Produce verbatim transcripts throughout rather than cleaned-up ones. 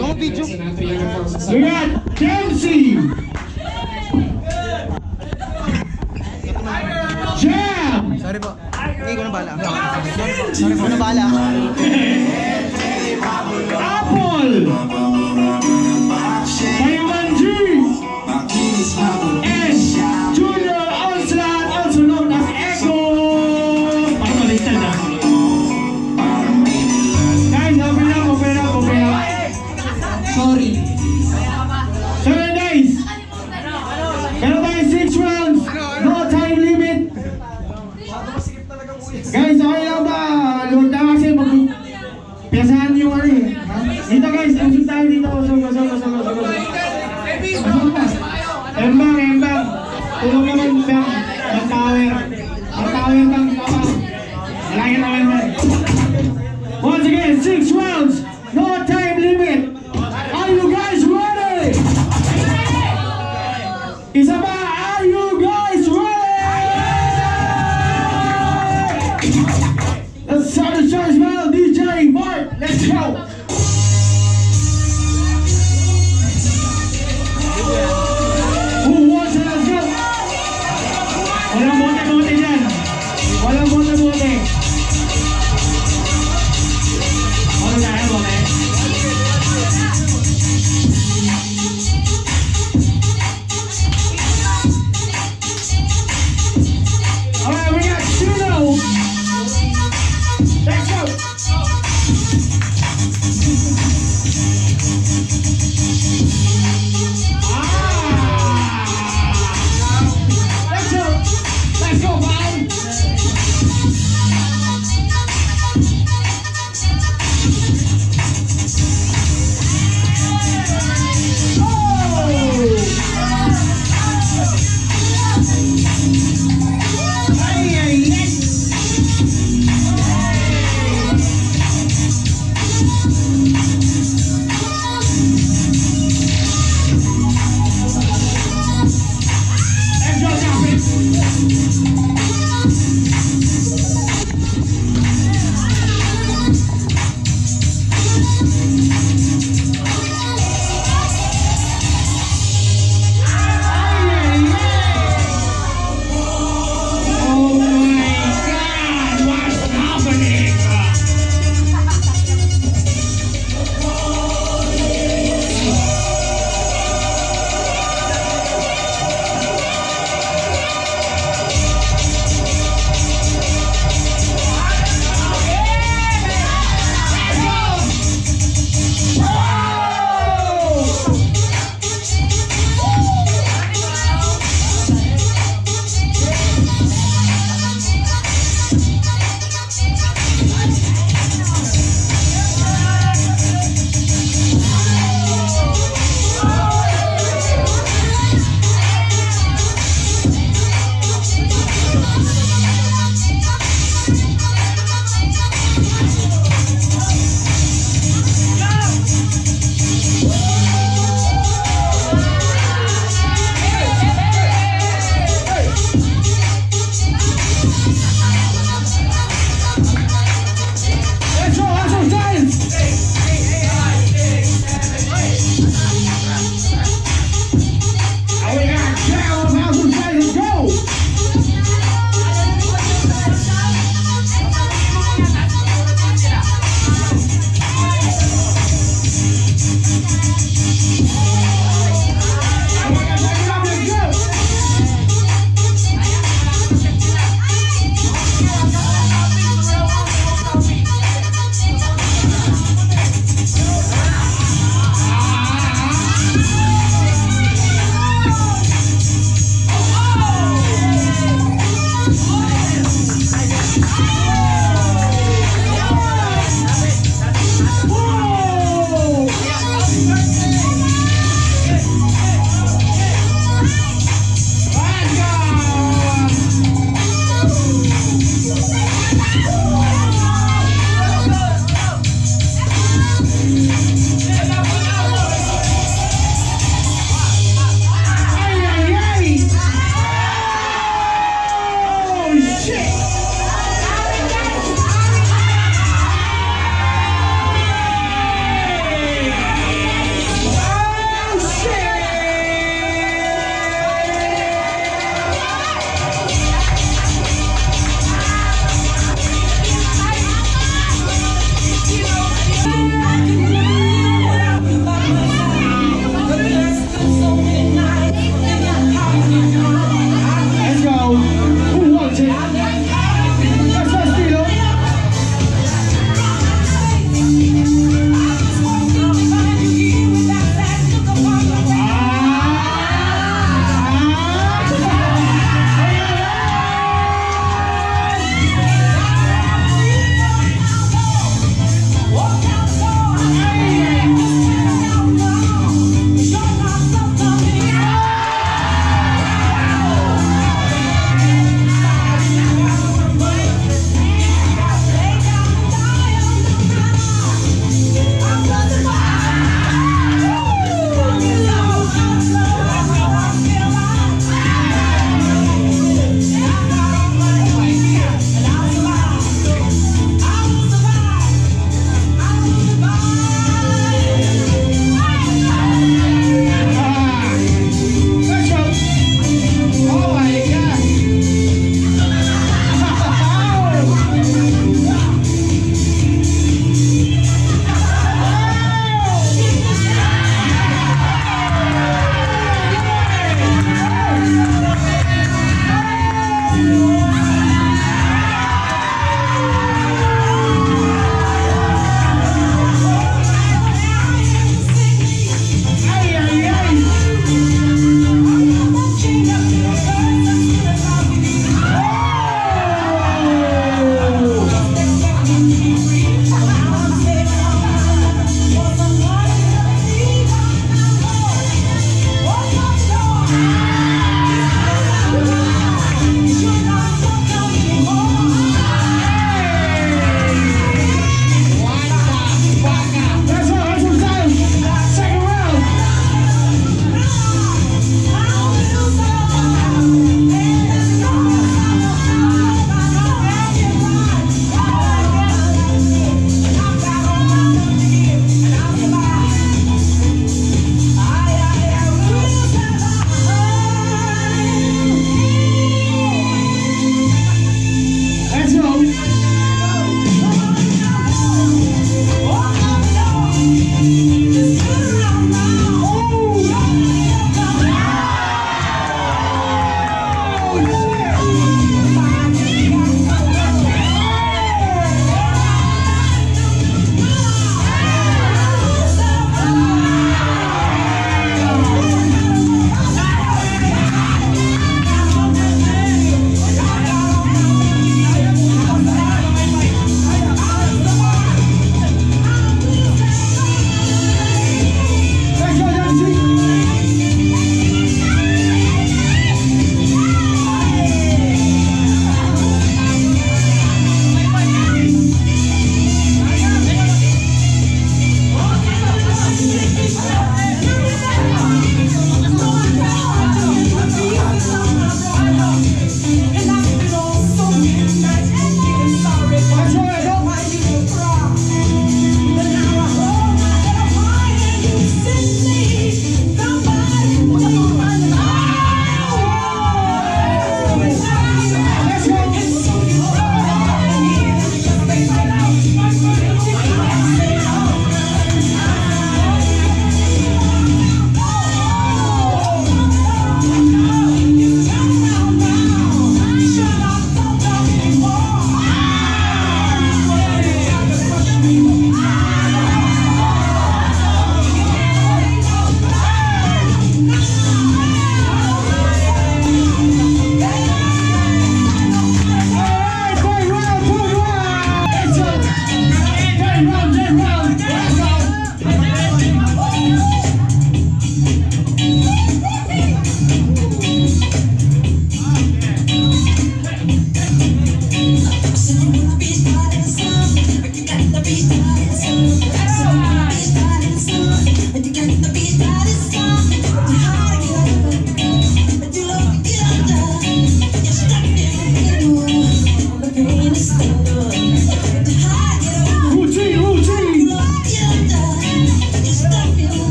We got Dempsey. Jam. Sorry po. Hindi ko na bala. Sorry po na bala. Apple. Simon G. And Junior Onslaught, also known as Echo. Parang malitan na. Guys, open up, open up, open up. Sorry. So yun guys. Meron tayo six rounds. No time limit. Guys, okay lang ba? Huwag na kasi mag-piyasahan yung ano eh. Dito guys, usog tayo dito. Usog, usog, usog, usog. Usog na. Embang, embang. Tulog naman, embang. Mag-tower. Mag-tower bang. Malaki na embang. Once again, six rounds. No time limit. Are you guys ready? Isa ba? Are you guys ready? Let's start the show as well. D J Mark, let's go. Who wants it? Let's go.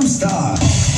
Gangnam Style.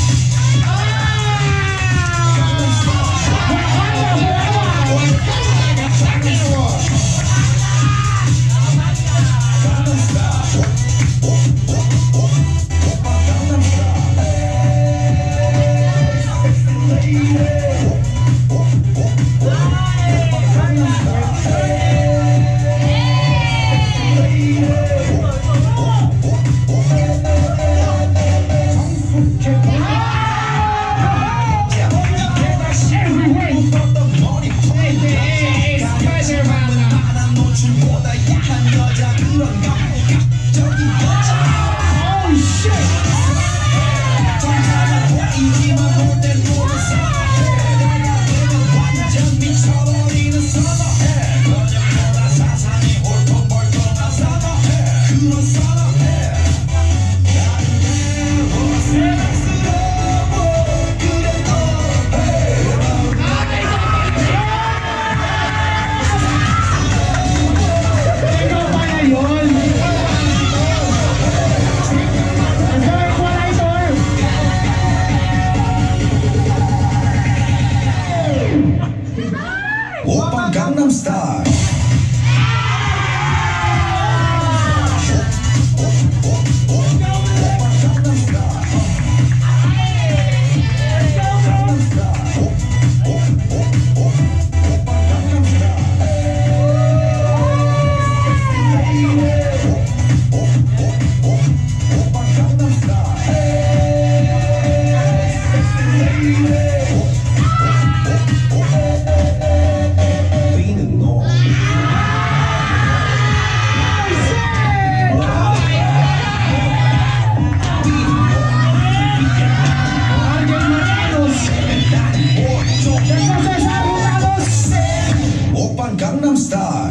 Oppa Gangnam Style. Gangnam Style.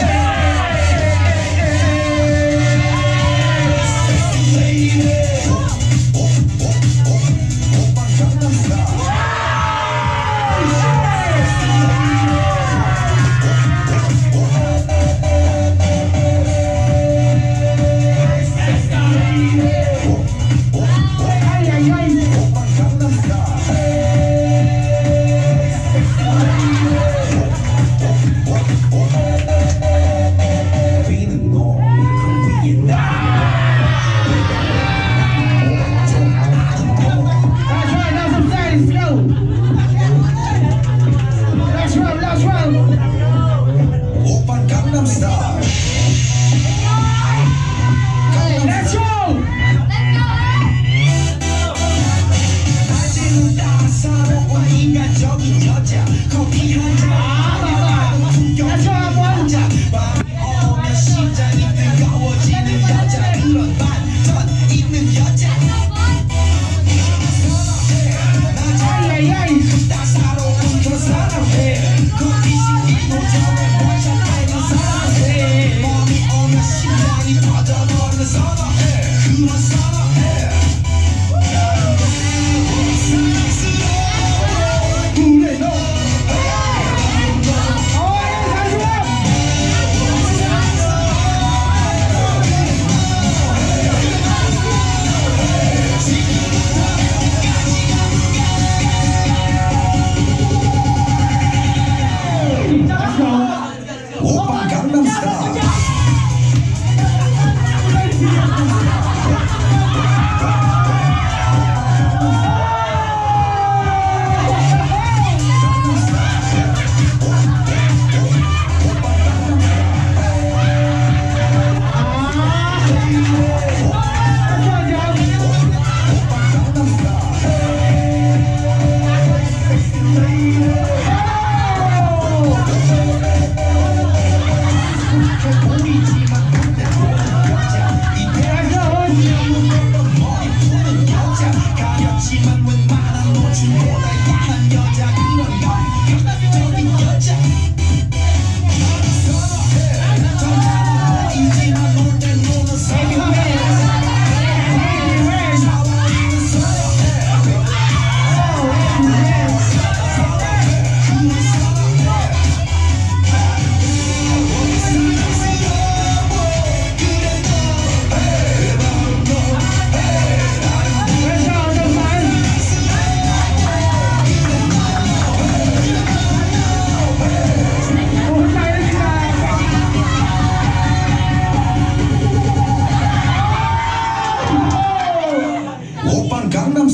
Oppa Gangnam Style.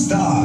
Style.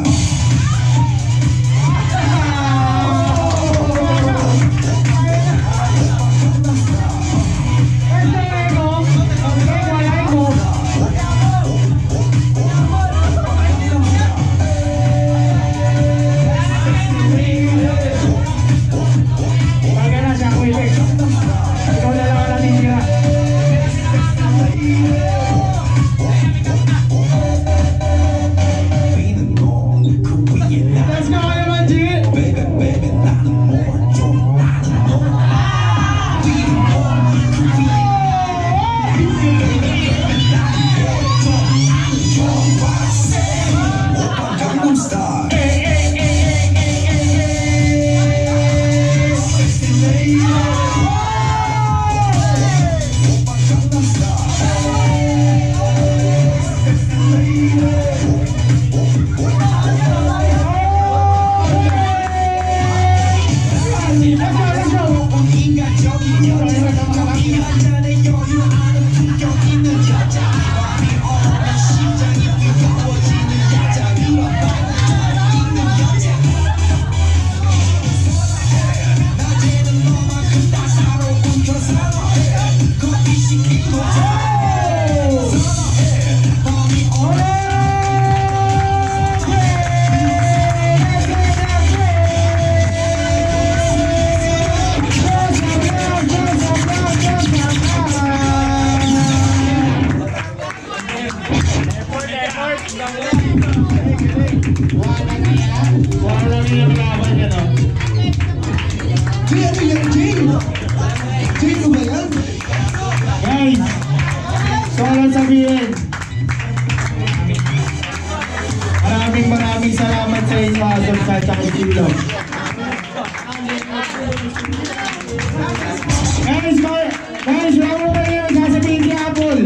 Guys, so lang sabihin, maraming maraming salamat sa inyo, Asam sa Chakitilo. Guys, guys, wala mo ba yun sasabihin si Apple?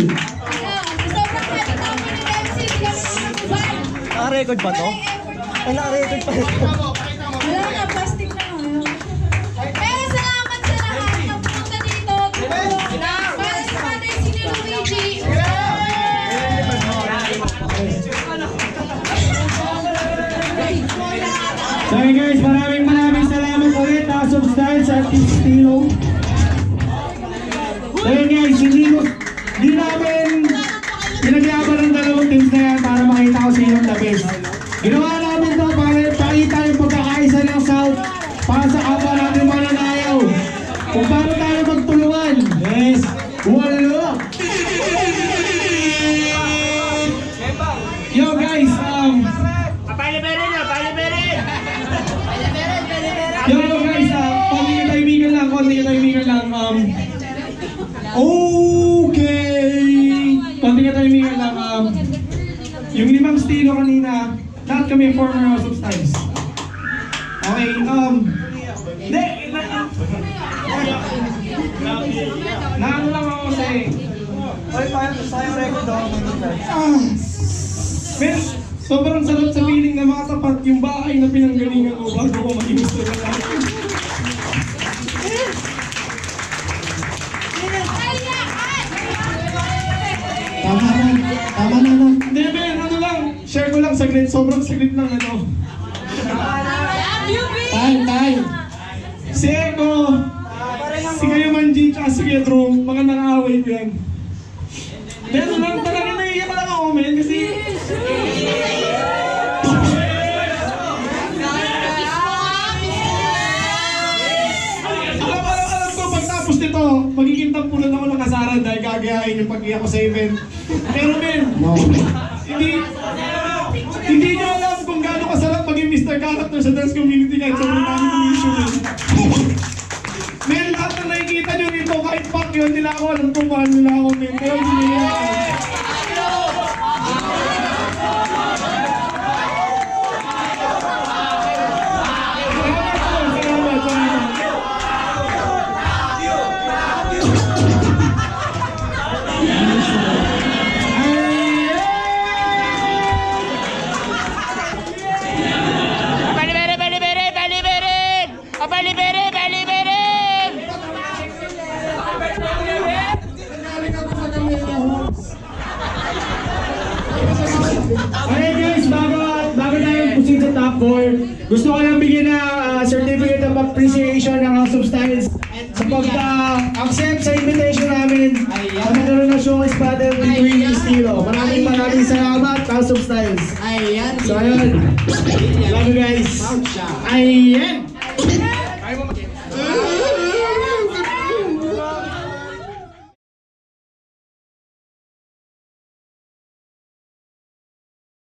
Naka-record ba to? Ay, naka-record pa ito. Wala na, plastic na nga. Pero salamat sa lahat na pumunta dito. Para sa Father Sino Luigi. So hey guys, maraming maraming salamat ulit sa Substance at Estilo. So hey guys, hindi ko, hindi namin pinagyaban ng dalawang teams na yan para makita ko sinong the best. Ginawa namin to para pakita yung pagkakaisa ng South para sa kapwa natin mananayaw. Kung paano tayo magtulungan. Yes, wala. Yo guys, um, Yo guys, uh, konti katahimikan lang, konti katahimikan lang. Um, okay, konti katahimikan lang. Um, yung limang stilo kanina, lahat kami former House of Styles. Okay, um, hindi, na, na ano lang ako kasi, Ay, sayang record daw. ah, men, sobrang sarap sa feeling na makatapat yung bahay na pinanggalingan ko bago ko maging gusto na lang. Tama na, tama na na. Hindi, men, ano lang, share ko lang saglit, sobrang saglit lang ano. Time, time. Si Eko, si Kayo Manji, tsaka si Pedro, mga nakaaway ko yan. Pero lang talaga naiiyak lang ako, men, kasi... Alam, alam, alam ko, pagtapos nito, magiging tampulan ako ng kasaran dahil gagayahin yung pag-iyak ko sa event. Pero men, hindi, hindi nyo alam kung gaano kasarap maging Mister Character sa dance community kahit sobrang namin ng issue nun. Men, lahat na nakikita nyo dito, kahit fuck yun, nila ako alam kung mahal nila ako, men. Pero hindi nila ako. Okay guys, bago, bago tayo Back four. Gusto ko lang bigyan na uh, certificate of appreciation ng House of Styles sa pagka-accept sa invitation namin sa magkaroon ng showcase battle with Queen Estilo. Maraming maraming salamat, House of Styles. Ayan. So ayun, love you guys. Ayan.